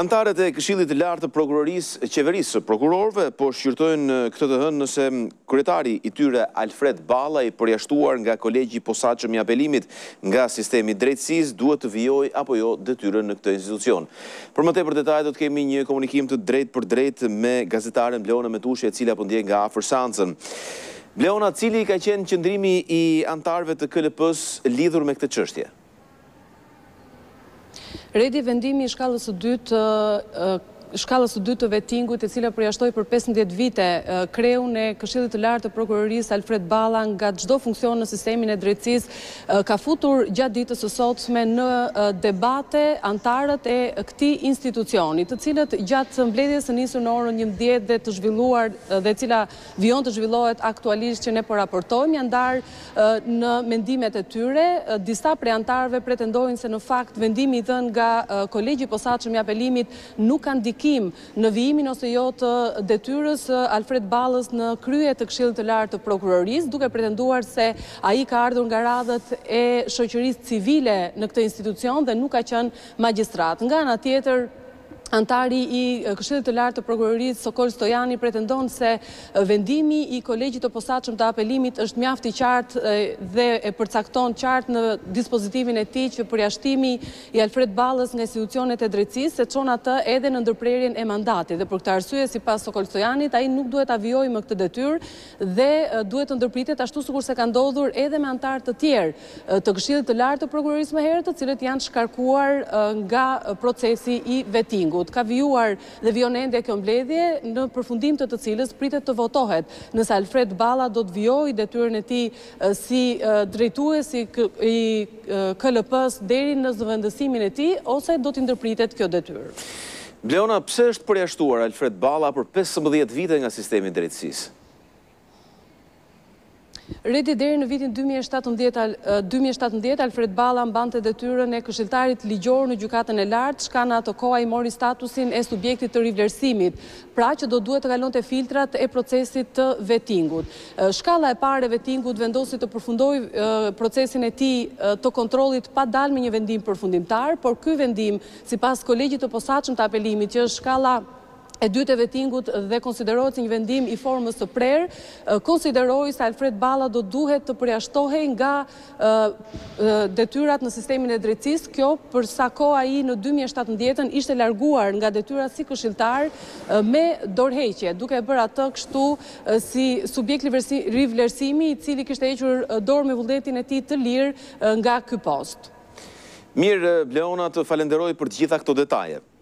Antarët e Këshillit të Lartë të Prokurorisë Qeverisë së Prokurorëve po shqyrtojnë këtë të hënë nëse kryetari i tyre Alfred Balla, i përjashtuar nga kolegji i posaçëm i apelimit nga sistemi i drejtësisë, duhet të vijojë apo jo detyrën në këtë institucion. Për më tepër detaje do të kemi një komunikim të drejtë për drejtë me gazetaren Bleona Metushi, e cila po ndjek nga afër seancën. Bleona, cili ka qenë qëndrimi i antarëve të KLP-s lidhur me këtë çështje? Redi, vendimi i shkallës së dytë të vettingut, e cila përjashtoi për 15 vite kreun e Këshillit të Lartë të Prokurorisë Alfred Balla nga çdo funksion në sistemin e drejtësisë, ka futur gjatë ditës së sotme në debate antarët e këtij institucioni, të cilët gjatë mbledhjes së nisur në orën 11 dhe të zhvilluar dhe cila vijon të zhvillohet aktualisht që ne po raportojmë, janë ndarë në mendimet e tyre. Disa prej antarëve pretendojnë se në fakt vendimi i dhënë nga kolegji i posaçëm i apelimit nuk ka ndikim në vijimin ose jo të detyrës Alfred Ballës në krye të Këshillit të Lartë të Prokurorisë, duke pretenduar se ai ka ardhur nga radhët e shoqërisë civile në këtë institucion dhe nuk ka qenë magjistrat. Nga ana tjetër, antari i Këshillit të Lartë të Prokurorisë Sokol Stojani pretendon se vendimi i kolegjit të posaçëm të apelimit është mjaft i qartë dhe e përcakton qartë në dispozitivin e tij që përjashtimi i Alfred Ballës nga institucionet e drejtësisë se çon atë edhe në ndërprerjen e mandatit, dhe për këtë arsye, sipas Sokol Stojanit, ai nuk duhet ta vijojë më këtë detyrë dhe duhet të ndërpritet ashtu sikur se ka ndodhur edhe me antarë të tjerë të Këshillit të Lartë të Prokurorisë më herët, të cilët janë shkarkuar nga procesi i vettingut. Ka vijuar dhe vijon ende kjo mbledhje, në përfundim të cilës pritet të votohet nëse Alfred Balla do të vijojë detyrën e tij si drejtues i KLP-s deri në zëvendësimin e tij, ose do të ndërpritet kjo detyrë. Bleona, pse është përjashtuar Alfred Balla për 15 vite nga sistemi i drejtësisë? Redi, deri në vitin 2017, Alfred Balla mbante detyrën e këshilltarit ligjor në gjykatën e lartë, shka në ato kohë ai mori statusin e subjektit të rivlerësimit, pra që do duhet të kalonte filtrat e procesit të vettingut. Shkalla e parë e vettingut vendosi të përfundojë procesin e tij të kontrollit pa dalë me një vendim përfundimtar, por ky vendim, sipas kolegjit të posaçëm të apelimit, që është shkalla e dytë e vettingut dhe konsiderohet si një vendim i formës së prerë, konsideroi se Alfred Balla do duhet të përjashtohej nga detyrat në sistemin e drejtësisë. Kjo për sa kohë ai në 2017 ishte larguar nga detyrat si këshilltar me dorëheqje, duke bërë atë kështu si subjekt rivlerësimi, i cili kishte hequr dorë me vullnetin e tij të lirë nga ky post. Mirë, Bleona, të falenderoj për të gjitha këto detaje.